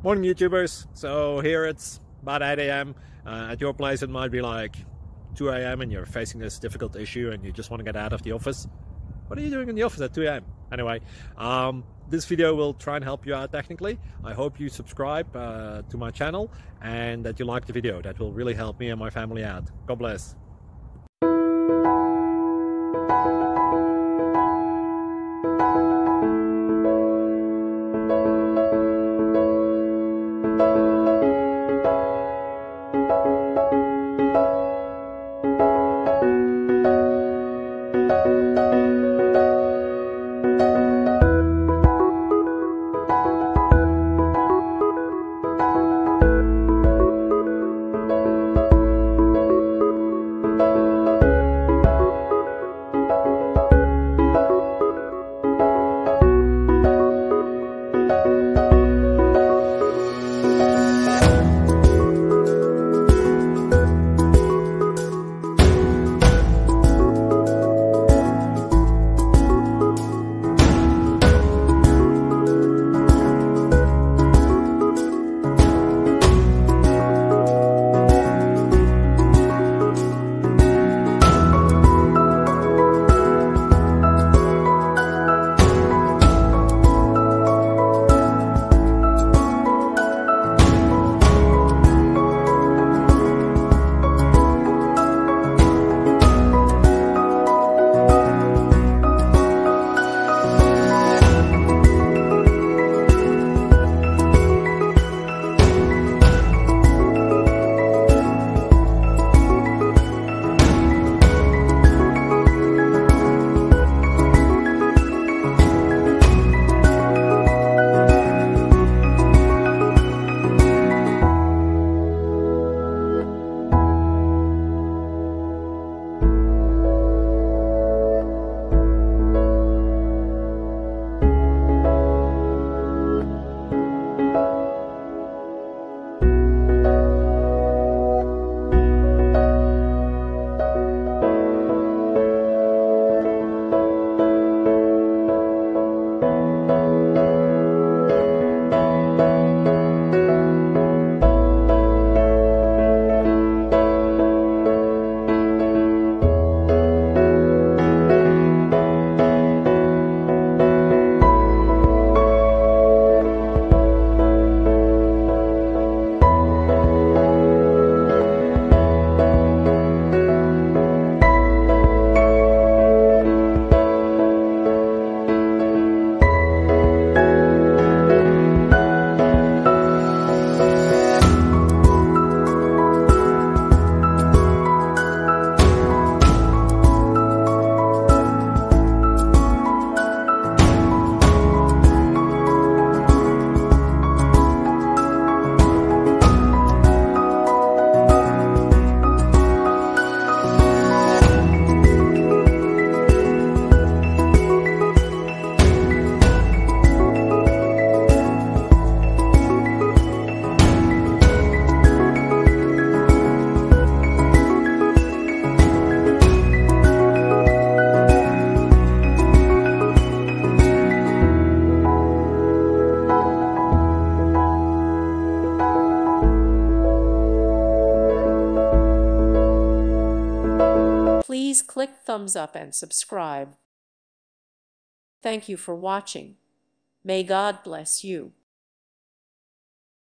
Morning YouTubers. So here it's about 8 a.m. At your place it might be like 2 a.m. and you're facing this difficult issue and you just want to get out of the office. What are you doing in the office at 2 a.m.? Anyway, this video will try and help you out technically. I hope you subscribe to my channel and that you like the video. That will really help me and my family out. God bless. Please click thumbs up and subscribe. Thank you for watching. May God bless you.